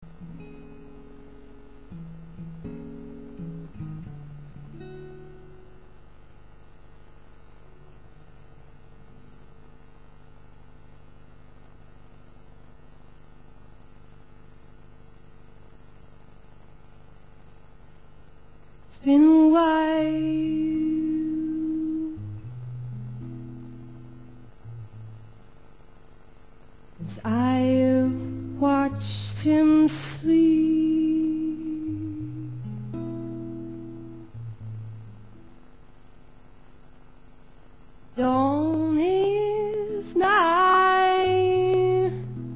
It's been a while since I have watched him sleep. Dawn is nigh,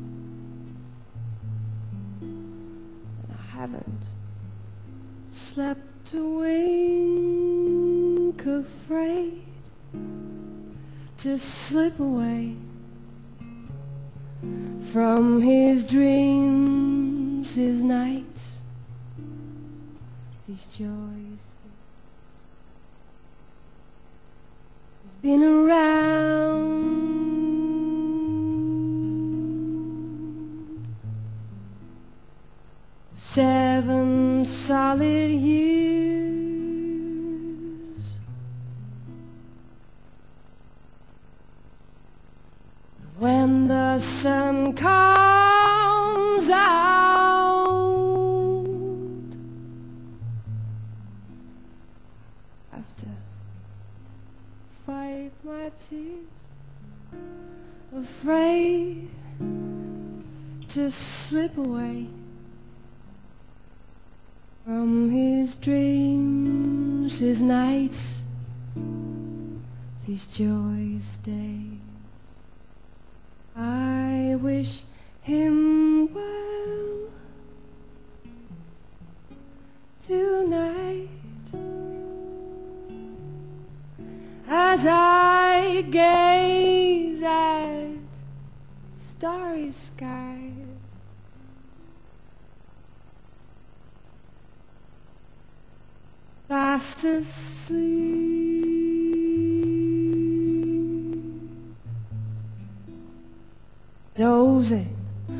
and I haven't slept a wink, afraid to slip away from his dreams, his nights, these joys. He's been around seven solid years. When the sun comes out, I have to fight my tears, afraid to slip away from his dreams, his nights, these joyous days. I wish him well tonight as I gaze at starry skies. Fast asleep, dozing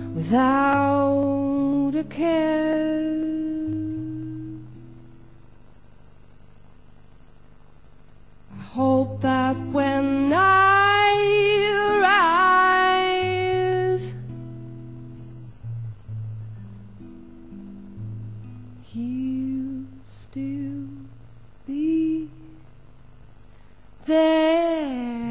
without a care. I hope that when I rise, he'll still be there.